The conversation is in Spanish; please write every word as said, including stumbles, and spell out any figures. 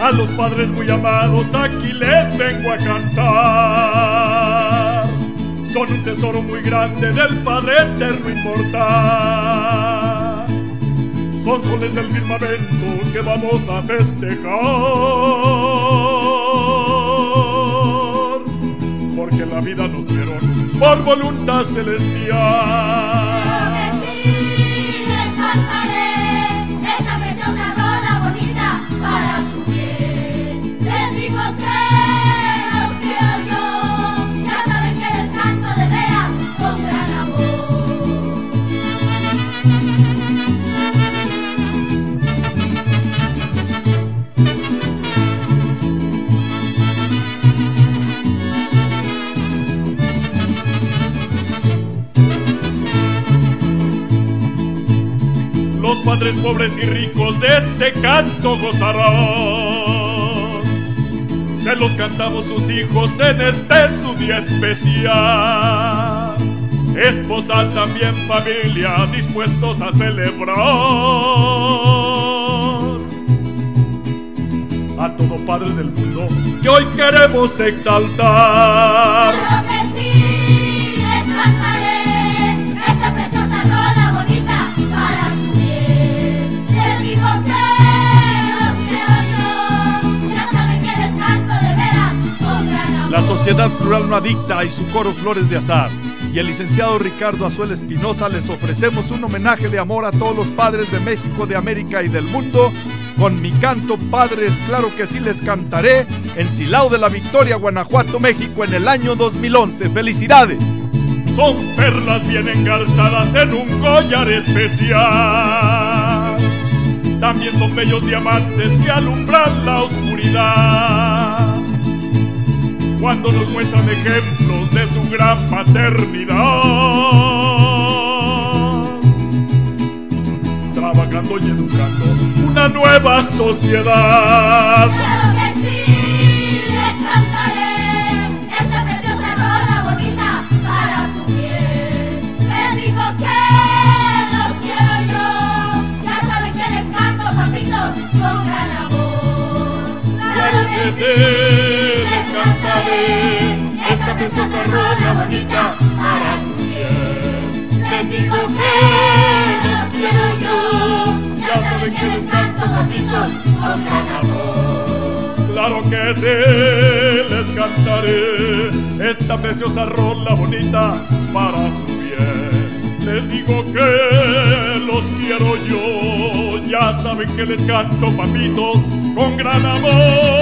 A los padres muy amados aquí les vengo a cantar. Son un tesoro muy grande del Padre eterno inmortal. Son soles del firmamento que vamos a festejar, porque la vida nos dieron por voluntad celestial. Los padres pobres y ricos de este canto gozarán. Se los cantamos sus hijos en este su día especial. Esposa también familia dispuestos a celebrar. A todo padre del mundo que hoy queremos exaltar. Claro que sí, les cantaré esta preciosa rola bonita para su bien. Les digo que los quiero yo, ya saben que les canto de veras con gran amor. La Sociedad Plural No Adicta y su coro Flores de Azar y el licenciado Ricardo Azuel Espinosa les ofrecemos un homenaje de amor a todos los padres de México, de América y del mundo con mi canto Padres, claro que sí les cantaré, en Silao de la Victoria, Guanajuato, México, en el año dos mil once. ¡Felicidades! Son perlas bien engarzadas en un collar especial. También son bellos diamantes que alumbran la oscuridad, cuando nos muestran ejemplos de su gran paternidad. Trabajando y educando una nueva sociedad. Claro que sí, les cantaré esta preciosa rola bonita para su bien. Les digo que los quiero yo, ya saben que les canto, papitos, con gran amor. Claro que sí, les cantaré esta preciosa rola bonita para su bien. Les digo que los quiero yo, ya saben que les canto, papitos, con gran amor. Claro que sí, les cantaré esta preciosa rola bonita para su bien. Les digo que los quiero yo, ya saben que les canto, papitos, con gran amor.